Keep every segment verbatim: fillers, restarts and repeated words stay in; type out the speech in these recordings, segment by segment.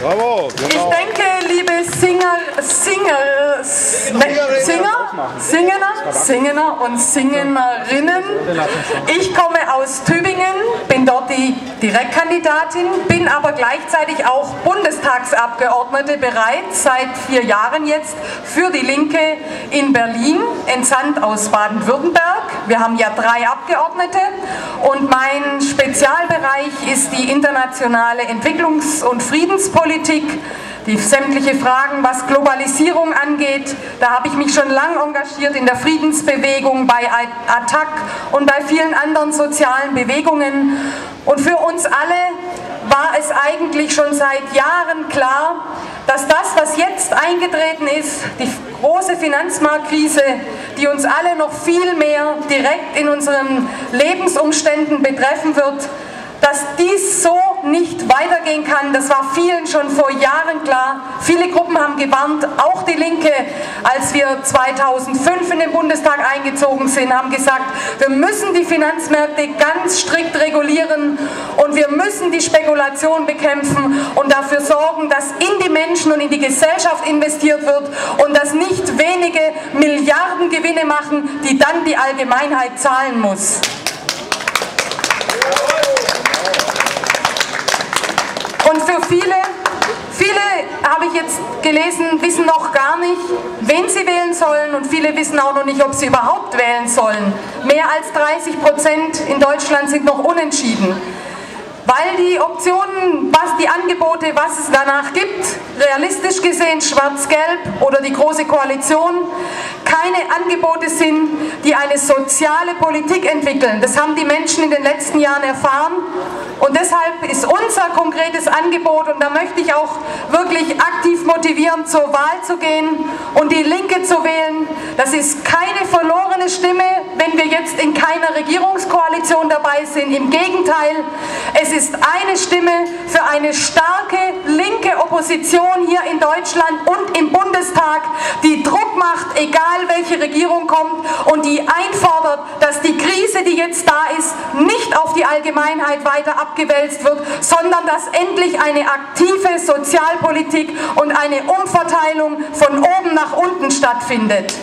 Bravo, genau. Ich denke, liebe Singer, Singer, Singer, Singer, Singer und Singerinnen, ich komme aus Tübingen, bin dort die Direktkandidatin, bin aber gleichzeitig auch Bundestagsabgeordnete bereits seit vier Jahren jetzt für die Linke in Berlin, entsandt aus Baden-Württemberg. Wir haben ja drei Abgeordnete und mein Spezialbereich ist die internationale Entwicklungs- und Friedenspolitik. Die sämtliche Fragen, was Globalisierung angeht, da habe ich mich schon lange engagiert in der Friedensbewegung, bei A T T A C und bei vielen anderen sozialen Bewegungen. Und für uns alle war es eigentlich schon seit Jahren klar, dass das, was jetzt eingetreten ist, die große Finanzmarktkrise, die uns alle noch viel mehr direkt in unseren Lebensumständen betreffen wird, dass dies so nicht weitergehen kann. Das war vielen schon vor Jahren klar. Viele Gruppen haben gewarnt, auch die Linke, als wir zweitausendfünf in den Bundestag eingezogen sind, haben gesagt, wir müssen die Finanzmärkte ganz strikt regulieren und wir müssen die Spekulation bekämpfen und dafür sorgen, dass in die Menschen und in die Gesellschaft investiert wird und dass nicht wenige Milliarden Gewinne machen, die dann die Allgemeinheit zahlen muss. Und für viele, viele habe ich jetzt gelesen, wissen noch gar nicht, wen sie wählen sollen und viele wissen auch noch nicht, ob sie überhaupt wählen sollen. Mehr als dreißig Prozent in Deutschland sind noch unentschieden. Weil die Optionen, was die Angebote, was es danach gibt, realistisch gesehen schwarz-gelb oder die Große Koalition, keine Angebote sind, die eine soziale Politik entwickeln. Das haben die Menschen in den letzten Jahren erfahren und deshalb ist unser konkretes Angebot, und da möchte ich auch wirklich aktiv motivieren, zur Wahl zu gehen und die Linke zu wählen. Das ist keine verlorene Stimme, wenn wir jetzt in keiner Regierungskoalition dabei sind. Im Gegenteil, es ist eine Stimme für eine starke linke Opposition hier in Deutschland und im Bundestag, die Druck macht, egal welche Regierung kommt, und die einfordert, dass die Krise, die jetzt da ist, nicht auf die Allgemeinheit weiter abgewälzt wird, sondern dass endlich eine aktive Sozialpolitik und eine Umverteilung von oben nach unten stattfindet.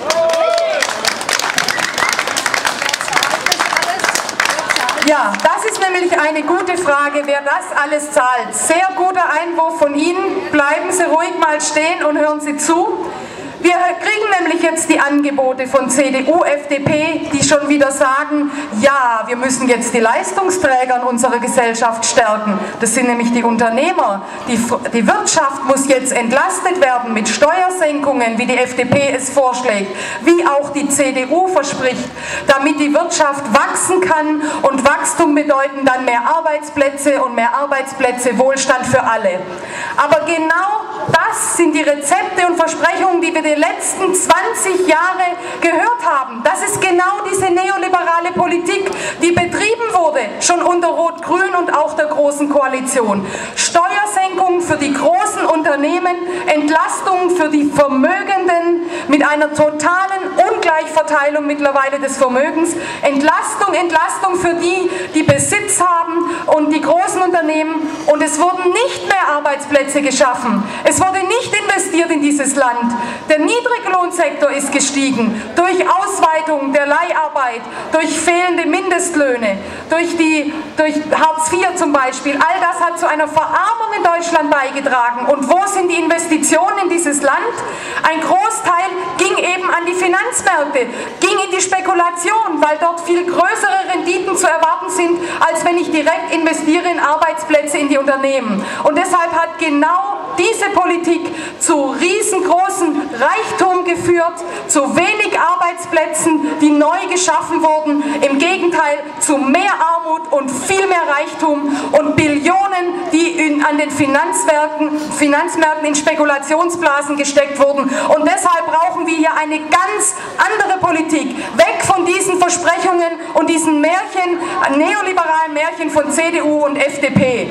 Ja, das ist nämlich eine gute Frage, wer das alles zahlt. Sehr guter Einwurf von Ihnen. Bleiben Sie ruhig mal stehen und hören Sie zu. Wir kriegen nämlich jetzt die Angebote von C D U, F D P, die schon wieder sagen, ja, wir müssen jetzt die Leistungsträger in unserer Gesellschaft stärken. Das sind nämlich die Unternehmer. Die, die Wirtschaft muss jetzt entlastet werden mit Steuersenkungen, wie die F D P es vorschlägt, wie auch die C D U verspricht, damit die Wirtschaft wachsen kann, und Wachstum bedeuten dann mehr Arbeitsplätze und mehr Arbeitsplätze, Wohlstand für alle. Aber genau das sind die Rezepte und Versprechungen, die wir die letzten zwanzig Jahre gehört haben. Das ist genau diese neoliberale Politik, die betrieben wurde, schon unter Rot-Grün und auch der Großen Koalition. Steuersenkungen für die großen Unternehmen, Entlastung für die Vermögenden mit einer totalen Ungleichverteilung mittlerweile des Vermögens, Entlastung, Entlastung für die, die Besitz haben und die großen Unternehmen, und es wurden nicht mehr Arbeitsplätze geschaffen. Es wurde nicht investiert in dieses Land. Der Niedriglohnsektor ist gestiegen durch Ausweitung der Leiharbeit, durch fehlende Mindestlöhne, durch, die, durch Hartz vier zum Beispiel. All das hat zu einer Verarmung in Deutschland beigetragen. Und wo sind die Investitionen in dieses Land? Ein Großteil ging eben an die Finanzmärkte, ging in die Spekulation, weil dort viel größere Renditen zu erwarten sind, als wenn ich direkt investiere in Arbeitsplätze in die Unternehmen. Und deshalb hat genau diese Politik zu riesengroßen Reichtum geführt, zu wenig Arbeitsplätzen, die neu geschaffen wurden, im Gegenteil zu mehr Armut und viel mehr Reichtum und Billionen, die in, an den Finanzmärkten, Finanzmärkten in Spekulationsblasen gesteckt wurden. Und deshalb brauchen wir hier eine ganz andere Politik, weg von diesen Versprechungen und diesen Märchen, neoliberalen Märchen von C D U und F D P.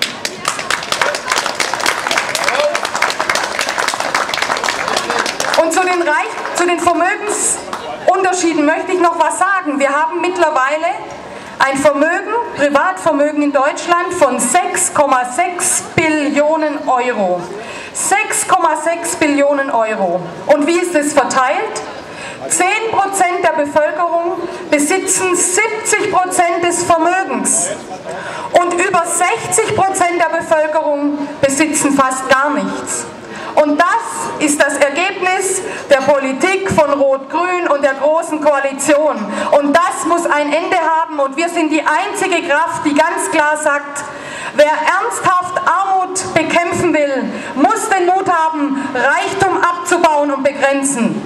Und zu den, Reich, zu den Vermögensunterschieden möchte ich noch was sagen. Wir haben mittlerweile ein Vermögen, Privatvermögen in Deutschland von sechs Komma sechs Billionen Billionen Euro. sechs Komma sechs Billionen Euro. Und wie ist es verteilt? zehn Prozent der Bevölkerung besitzen siebzig Prozent des Vermögens und über sechzig Prozent der Bevölkerung besitzen fast gar nichts. Und das ist das Ergebnis der Politik von Rot-Grün und der Großen Koalition. Und das muss ein Ende haben und wir sind die einzige Kraft, die ganz klar sagt, wer ernsthaft Armut bekämpfen will, muss den Mut haben, Reichtum abzubauen und begrenzen.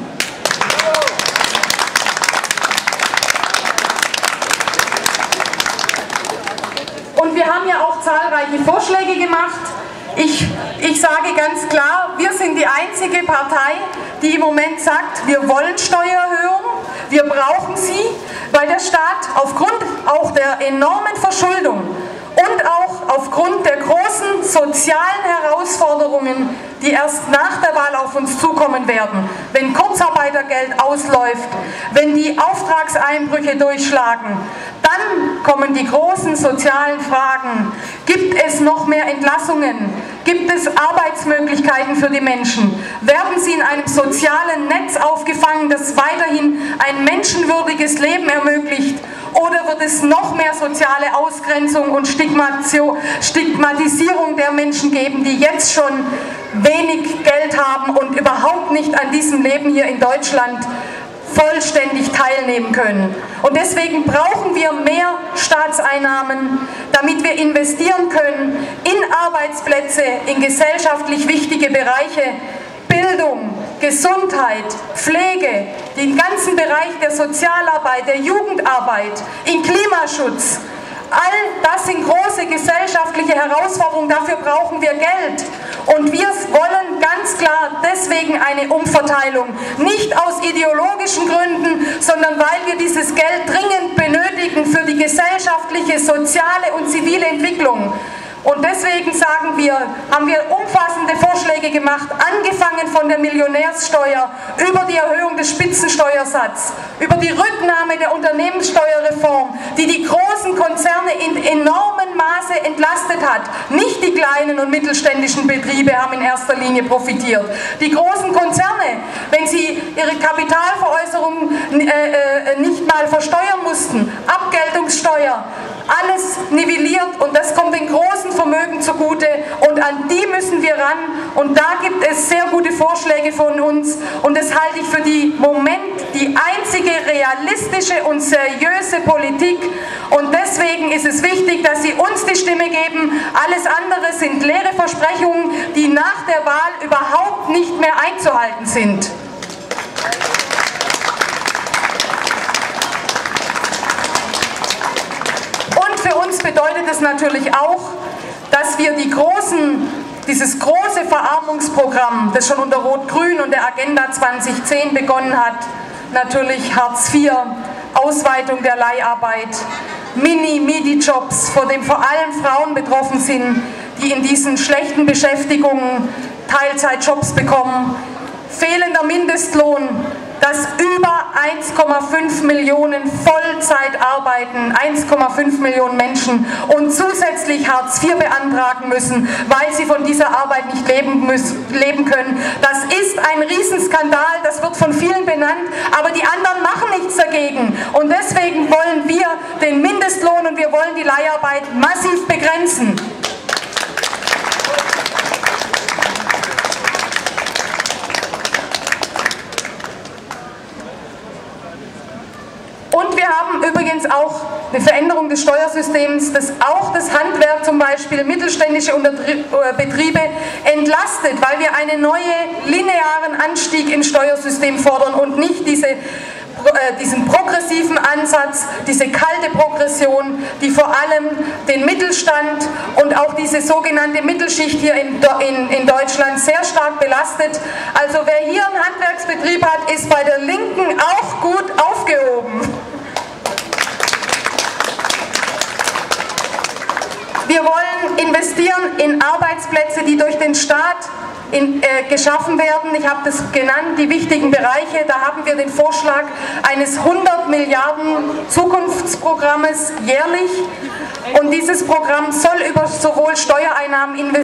Und wir haben ja auch zahlreiche Vorschläge gemacht. Ich, ich sage ganz klar, wir sind die einzige Partei, die im Moment sagt, wir wollen Steuererhöhungen, wir brauchen sie, weil der Staat aufgrund auch der enormen Verschuldung und auch aufgrund der großen sozialen Herausforderungen, die erst nach der Wahl auf uns zukommen werden, wenn Kurzarbeitergeld ausläuft, wenn die Auftragseinbrüche durchschlagen, dann kommen die großen sozialen Fragen. Gibt es noch mehr Entlassungen? Gibt es Arbeitsmöglichkeiten für die Menschen? Werden sie in einem sozialen Netz aufgefangen, das weiterhin ein menschenwürdiges Leben ermöglicht? Oder wird es noch mehr soziale Ausgrenzung und Stigmatisierung der Menschen geben, die jetzt schon wenig Geld haben und überhaupt nicht an diesem Leben hier in Deutschland vollständig teilnehmen können? Und deswegen brauchen wir mehr Staatseinnahmen, damit wir investieren können in Arbeitsplätze, in gesellschaftlich wichtige Bereiche, Bildung, Gesundheit, Pflege, den ganzen Bereich der Sozialarbeit, der Jugendarbeit, in Klimaschutz. All das sind große gesellschaftliche Herausforderungen, dafür brauchen wir Geld. Und wir wollen ganz klar deswegen eine Umverteilung. Nicht aus ideologischen Gründen, sondern weil wir dieses Geld dringend benötigen für die gesellschaftliche, soziale und zivile Entwicklung. Und deswegen sagen wir, haben wir umfassende Vorschläge gemacht, angefangen von der Millionärssteuer, über die Erhöhung des Spitzensteuersatzes, über die Rücknahme der Unternehmenssteuerreform, die die großen Konzerne in enormem Maße entlastet hat. Nicht die kleinen und mittelständischen Betriebe haben in erster Linie profitiert. Die großen Konzerne, wenn sie ihre Kapitalveräußerung äh, nicht mal versteuern mussten, Abgeltungssteuer, alles nivelliert und das kommt den großen Vermögen zugute und an die müssen wir ran und da gibt es sehr gute Vorschläge von uns und das halte ich für die Moment die einzige realistische und seriöse Politik und deswegen ist es wichtig, dass Sie uns die Stimme geben. Alles andere sind leere Versprechungen, die nach der Wahl überhaupt nicht mehr einzuhalten sind. Für uns bedeutet es natürlich auch, dass wir die großen, dieses große Verarmungsprogramm, das schon unter Rot-Grün und der Agenda zweitausendzehn begonnen hat, natürlich Hartz vier, Ausweitung der Leiharbeit, Mini-Midi-Jobs, vor dem vor allem Frauen betroffen sind, die in diesen schlechten Beschäftigungen Teilzeitjobs bekommen, fehlender Mindestlohn, dass über eins Komma fünf Millionen Vollzeit arbeiten, eins Komma fünf Millionen Menschen und zusätzlich Hartz vier beantragen müssen, weil sie von dieser Arbeit nicht leben, müssen, leben können. Das ist ein Riesenskandal, das wird von vielen benannt, aber die anderen machen nichts dagegen. Und deswegen wollen wir den Mindestlohn und wir wollen die Leiharbeit massiv begrenzen. Und wir haben übrigens auch eine Veränderung des Steuersystems, das auch das Handwerk, zum Beispiel mittelständische Betriebe, entlastet, weil wir einen neuen linearen Anstieg im Steuersystem fordern und nicht diese, äh, diesen progressiven Ansatz, diese kalte Progression, die vor allem den Mittelstand und auch diese sogenannte Mittelschicht hier in, in, in Deutschland sehr stark belastet. Also wer hier einen Handwerksbetrieb hat, ist bei der Linken auch gut aufgehoben. Wir wollen investieren in Arbeitsplätze, die durch den Staat in, äh, geschaffen werden. Ich habe das genannt, die wichtigen Bereiche. Da haben wir den Vorschlag eines hundert Milliarden Zukunftsprogrammes jährlich. Und dieses Programm soll über sowohl Steuereinnahmen investieren,